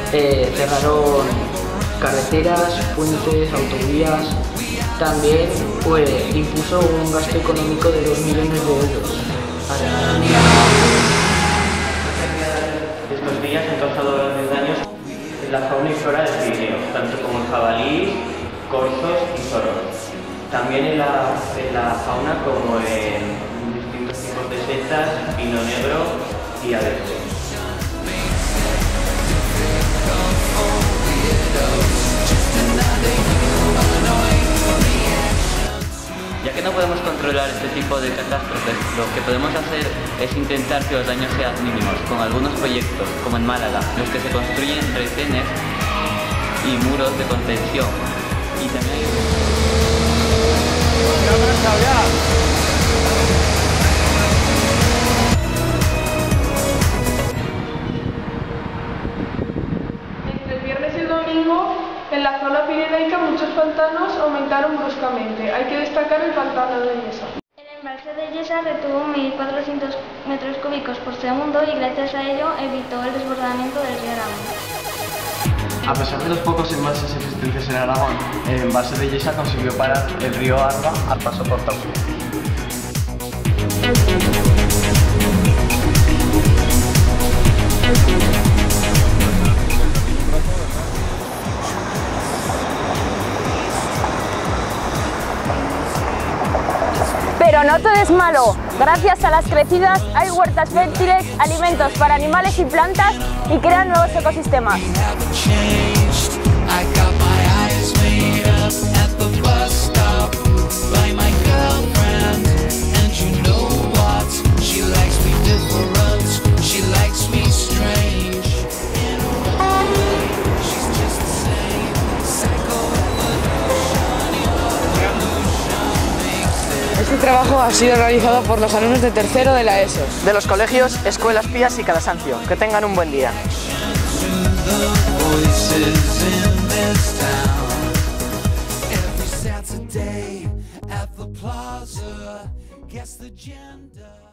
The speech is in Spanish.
cerraron carreteras, puentes, autovías. También impuso un gasto económico de 2 millones de euros. Estos días han causado grandes daños en la fauna y flora del Pirineo, tanto como en jabalíes, corzos y zorros. También en la fauna como en distintos tipos de setas, pino negro y abeto. Ya que no podemos controlar este tipo de catástrofes, lo que podemos hacer es intentar que los daños sean mínimos, con algunos proyectos, como en Málaga, los que se construyen retenes y muros de contención. Y también entre el viernes y el domingo, en la zona pirenaica muchos pantanos aumentaron bruscamente. Hay que destacar el pantano de Llesa. El embalse de Llesa retuvo 1.400 metros cúbicos por segundo y gracias a ello evitó el desbordamiento del río Aragón. A pesar de los pocos embalses existentes en Aragón, el embalse de Llesa consiguió parar el río Arga al paso por Taupo. Pero no todo es malo. Gracias a las crecidas hay huertas fértiles, alimentos para animales y plantas y crean nuevos ecosistemas. Este trabajo ha sido realizado por los alumnos de tercero de la ESO. De los colegios Escuelas Pías y Calasancio. Que tengan un buen día. Saturday at the plaza, guess the gender